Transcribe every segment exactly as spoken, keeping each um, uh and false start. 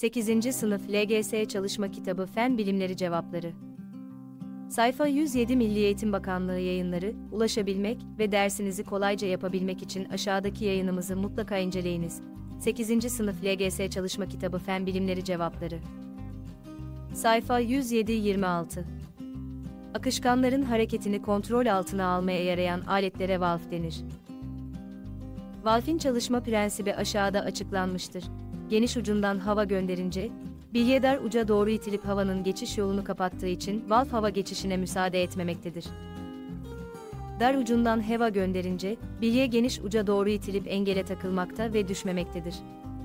sekizinci Sınıf L G S Çalışma Kitabı Fen Bilimleri Cevapları. Sayfa yüz yedi Milli Eğitim Bakanlığı Yayınları, ulaşabilmek ve dersinizi kolayca yapabilmek için aşağıdaki yayınımızı mutlaka inceleyiniz. sekizinci Sınıf L G S Çalışma Kitabı Fen Bilimleri Cevapları. Sayfa yüz yedi yirmi altı. Akışkanların hareketini kontrol altına almaya yarayan aletlere valf denir. Valfin çalışma prensibi aşağıda açıklanmıştır. Geniş ucundan hava gönderince, bilye dar uca doğru itilip havanın geçiş yolunu kapattığı için valf hava geçişine müsaade etmemektedir. Dar ucundan hava gönderince, bilye geniş uca doğru itilip engele takılmakta ve düşmemektedir.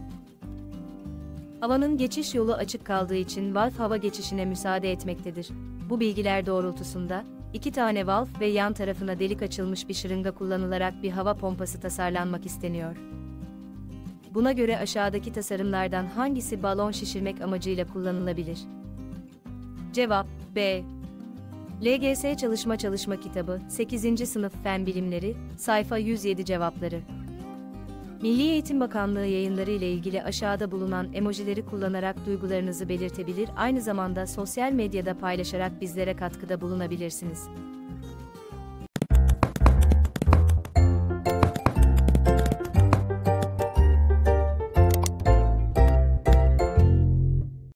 Havanın geçiş yolu açık kaldığı için valf hava geçişine müsaade etmektedir. Bu bilgiler doğrultusunda, iki tane valf ve yan tarafına delik açılmış bir şırınga kullanılarak bir hava pompası tasarlanmak isteniyor. Buna göre aşağıdaki tasarımlardan hangisi balon şişirmek amacıyla kullanılabilir? Cevap B. L G S Çalışma Çalışma Kitabı, sekizinci Sınıf Fen Bilimleri, sayfa yüz yedi Cevapları. Milli Eğitim Bakanlığı yayınları ile ilgili aşağıda bulunan emojileri kullanarak duygularınızı belirtebilir, aynı zamanda sosyal medyada paylaşarak bizlere katkıda bulunabilirsiniz.